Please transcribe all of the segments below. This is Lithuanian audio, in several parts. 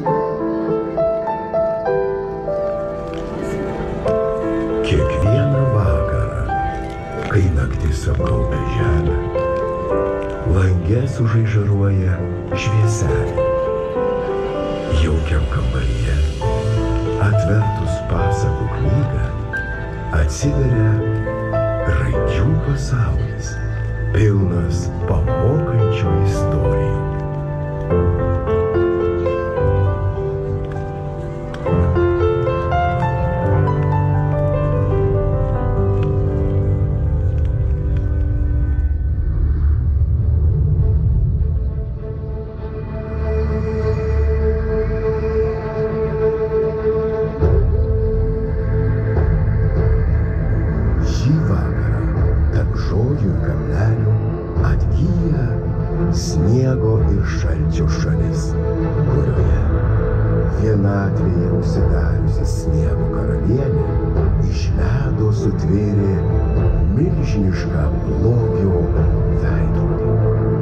Kiekvieną vakarą, kai naktis apgaubia žemę, lange sužaižaruoja švieselė. Jaukiam kambaryje, atvertus pasakų knygą, atsiveria raidžių pasaulis, pilnas pamokančių istorijų. Sniego ir šalčio šalis, kurioje vienatvėje užsidariusi sniego karalienė iš ledo sutvėrė milžinišką blogio veidrodį.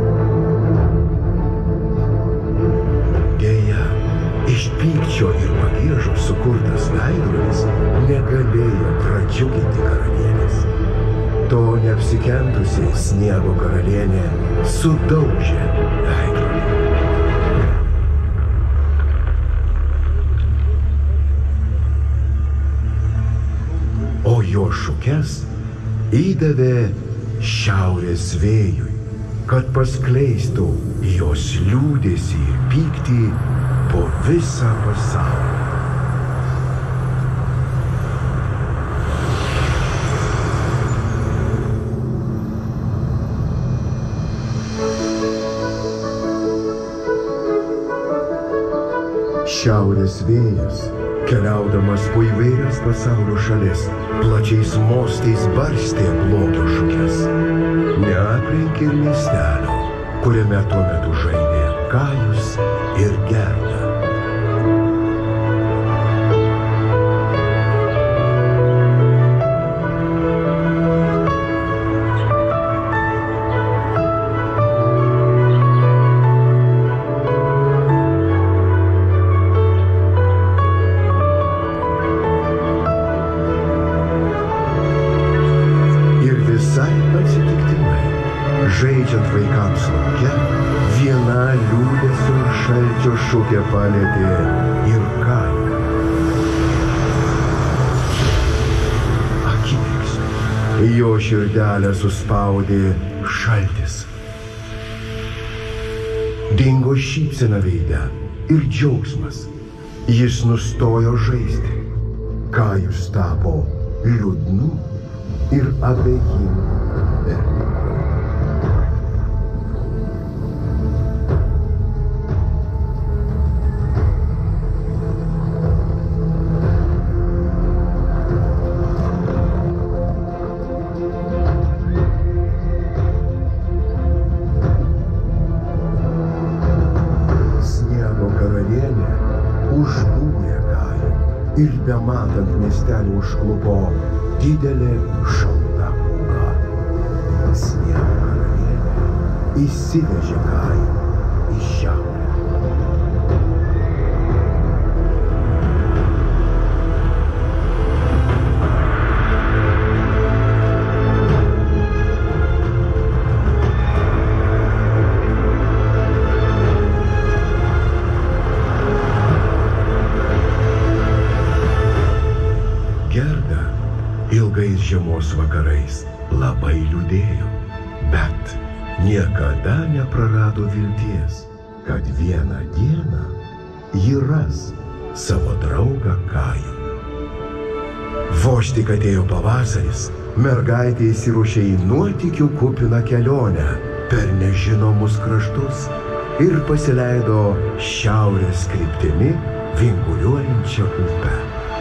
Deja, iš pykčio ir pagiežos sukurtas veidrodis negalėjo pradžiuginti karalienės. To neapsikentusi sniego karalienė sudaužė veidrodį. O jo šukes įdavė šiaurės vėjui, kad paskleistų jos liūdesį ir pyktį po visą pasaulį. Šiaurės vėjas, keliaudamas po įvairias pasaulio šalis, plačiais mostais barstė blogio šukes. Neapreikė ir miestelio, kuriame tuo metu žaidė Kajus ir Gerda. Žaidžiant vaikams lauke, viena liūdesio ir šalčio šukė palietė ir Kajų. Akimirksniu jo širdelę suspaudė šaltis. Dingo šypsena veide ir džiaugsmas. Jis nustojo žaisti. Kajus tapo liūdnu ir abejingu berniuku. Užbūrė Kajų ir bematant miestelį užklupo didelė šalta pūga. Sniego karalienė įsivežė Kajų į šiaurę. Gerda ilgais žiemos vakarais labai liūdėjo, bet niekada neprarado vilties, kad vieną dieną ji ras savo draugą Kajų. Vos tik atėjo pavasaris, mergaitė įsiruošė į nuotykių kupiną kelionę per nežinomus kraštus ir pasileido šiaurės kryptimi vinguliuojančia upe.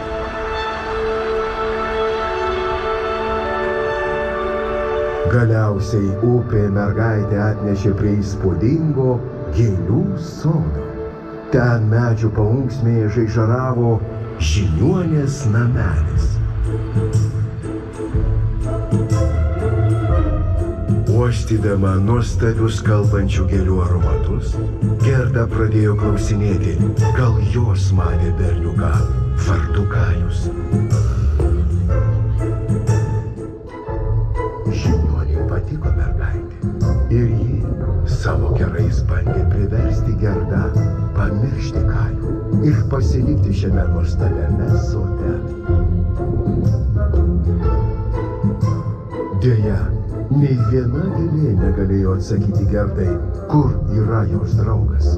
Galiausiai upė mergaitę atnešė prie įspūdingo gėlių sodo. Ten medžių paunksmėje žaižaravo žiniuonės namelis. Uostydama nuostabius kalbančių gėlių aromatus, Gerda pradėjo klausinėti, gal jos matė berniuką vardu Kajus. Žiniuoniai patiko mergaitė ir ji savo kerais bandė priversti Gerdą pamiršti Kajų ir pasilikti šiame nuostabiame sode. Deja, nei viena gėlė negalėjo atsakyti Gerdai, kur yra jos draugas.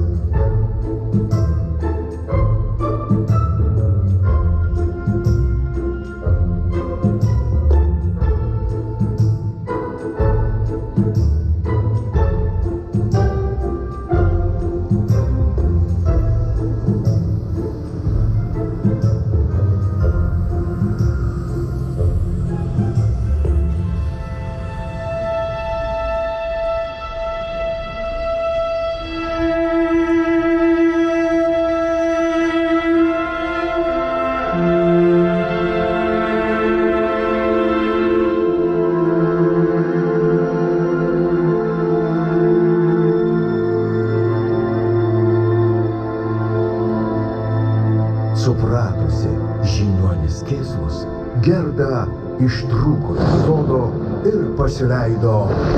Supratusi žiniuonis kėslus, Gerda ištrūko iš sodo ir pasileido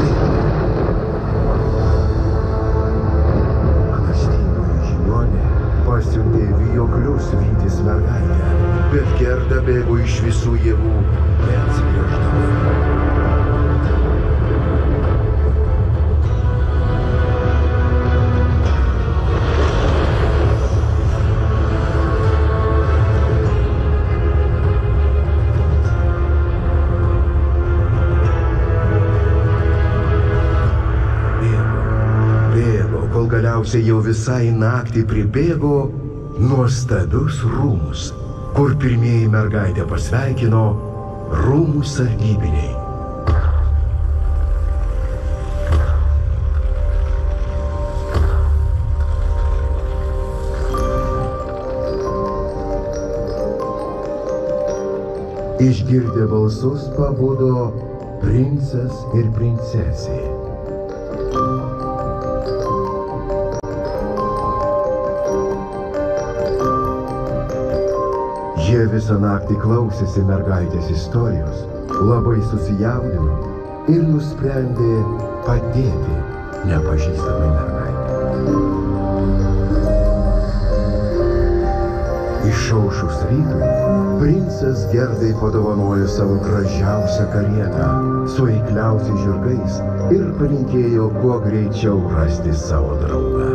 Anastinui žiniuonė pasiuntė vijoklius vytis mergaitę, bet Gerda bėgo iš visų jėgų, neatsigręždama. Galiausiai jau visai naktį pribėgo nuostabius rūmus, kur pirmieji mergaitę pasveikino rūmų sargybiniai. Išgirdę balsus pabudo princas ir princesė. Jie visą naktį klausėsi mergaitės istorijos, labai susijaudino ir nusprendė padėti nepažįstamai mergaitei. Išaušus rytui, princas Gerdai padovanojo savo gražiausią karietą su eikliausiais žirgais ir palinkėjo kuo greičiau rasti savo draugą.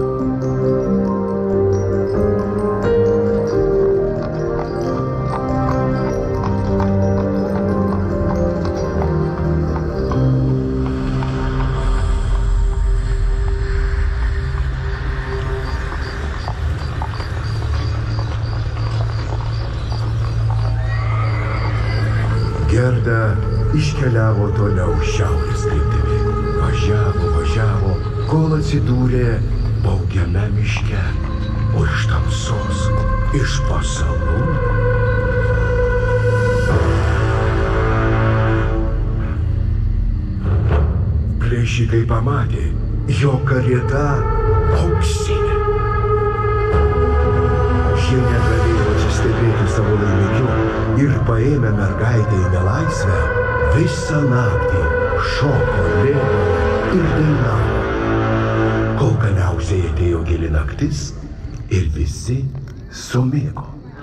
Gerda iškeliavo toliau šiaurės kryptimi. Važiavo, kol atsidūrė baugiame miške, o iš tamsos, iš pasalų plėšikai pamatė, jo karieta auksinė. Šie negalėjo atsistebėti savo laimikiu ir paėmę mergaitę į nelaisvę, visą naktį šoko, lėko ir dainavo, kol galiausiai atėjo gili naktis ir visi sumigo.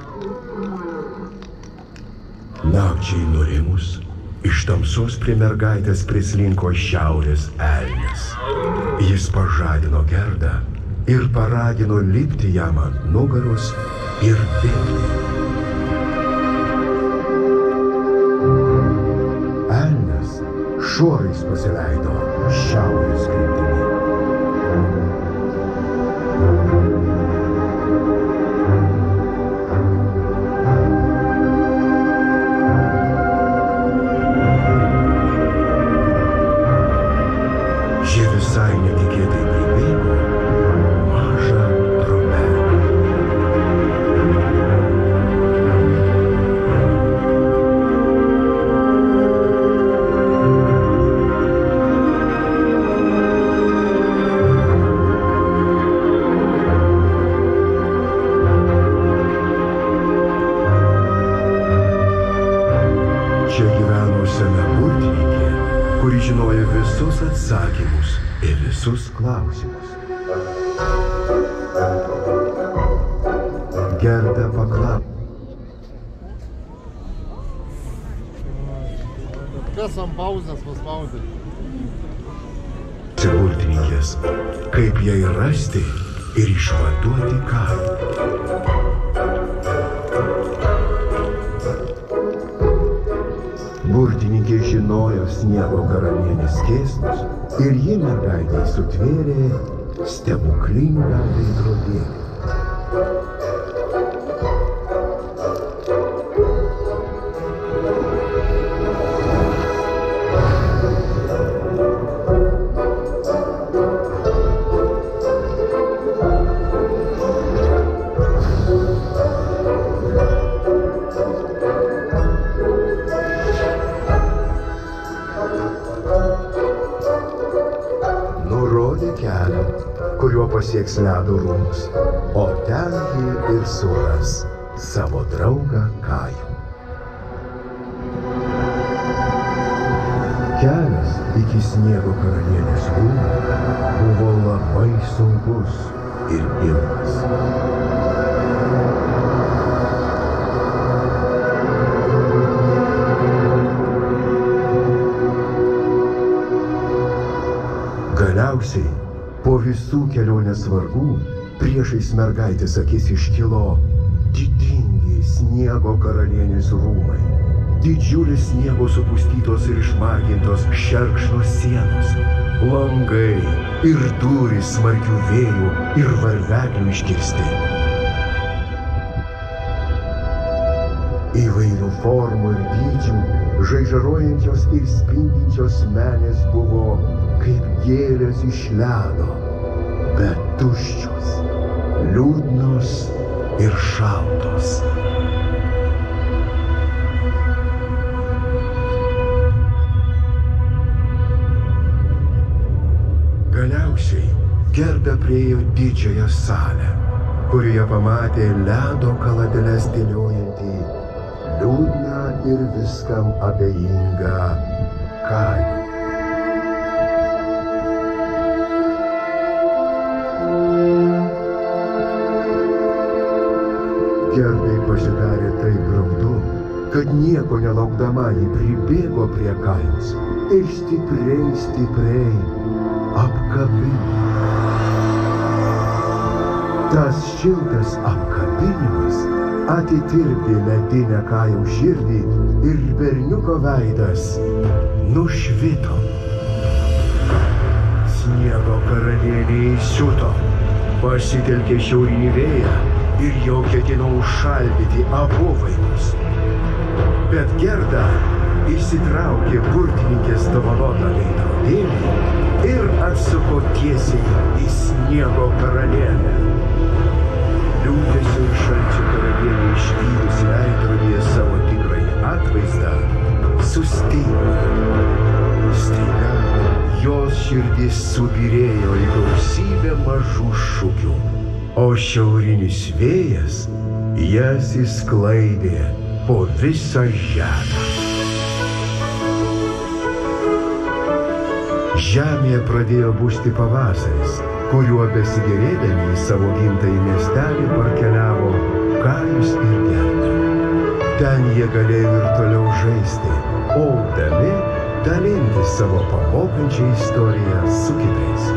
Nakčiai nurimus, iš tamsos prie mergaitės prislinko šiaurės elnias. Jis pažadino Gerdą ir paragino lipti jam ant nugaros ir bėgti. Elnias šuorais pasileido šiaurės kryptimi. Jie visai netikėtai pribėgo mažą trobelę. žinojo visus atsakymus į visus klausimus. Gerda paklausė. Kas ant pauzės paspaudė? Burtininkės, kaip jai rasti ir išvaduoti karą. Burtininkė žinojo sniego karalienės kėslus ir ji mergaitei sutvėrė stebuklingą veidrodėlį. Kuriuo pasieks ledo rūmus, o ten ji ir suras savo draugą Kajų. Kelias iki sniego karalienės rūmų buvo labai sunkus ir ilgas. Galiausiai, po visų kelionės vargų, priešais mergaitės akis iškilo didingi sniego karalienės rūmai. Didžiulis sniego supustytos ir išmargintos šerkšnos sienos, langai ir durys smarkių vėjų ir varveklių iškirsti. Įvairių formų ir dydžių, žaižaruojančios ir spindinčios menės buvo kaip gėlės iš ledo, bet tuščios, liūdnos ir šaltos. Galiausiai Gerda priėjo didžiąją salę, kurioje pamatė ledo kaladeles dėliojantį, liūdną ir viskam abejingą Kajų. Gerdai pasidarė taip graudu, kad nieko nelaukdama ji pribėgo prie Kajaus ir stipriai apkabino. Tas šiltas apkabinimas atitirpdė ledinę Kajaus širdį ir berniuko veidas nušvito. Sniego karalienė įsiuto, pasitelkė šiaurinį vėją ir jau ketino užšaldyti abu vaikus. Bet Gerda išsitraukė burtininkės dovanotą veidrodėlį ir atsuko tiesiai į sniego karalienę. Liūdesio ir šalčio karalienė išvydusi veidrodyje savo tikrąjį atvaizdą sustingo. Staiga jos širdis subyrėjo į gausybę mažų šukių, o šiaurinis vėjas jas išsklaidė po visą žemę. Žemėje pradėjo busti pavasaris, kuriuo besigėrėdami į savo gimtąjį miestelį parkeliavo Kajus ir Gerda. Ten jie galėjo ir toliau žaisti, o augdami dalintis savo pamokančią istoriją su kitais.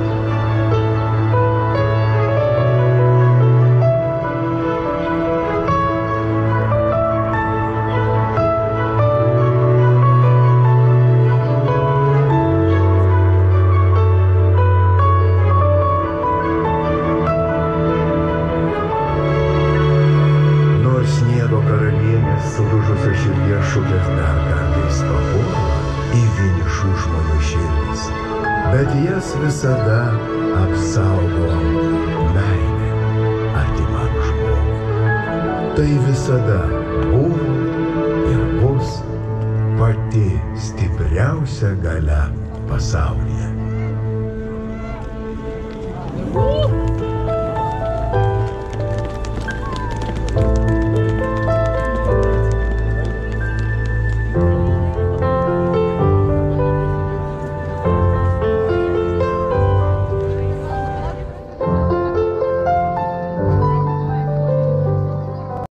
Šukės dar kartais papuola į vienišų žmonių širdis, bet jas visada apsaugo meilė artimam žmogui. Tai visada buvo ir bus pati stipriausia galia pasaulyje.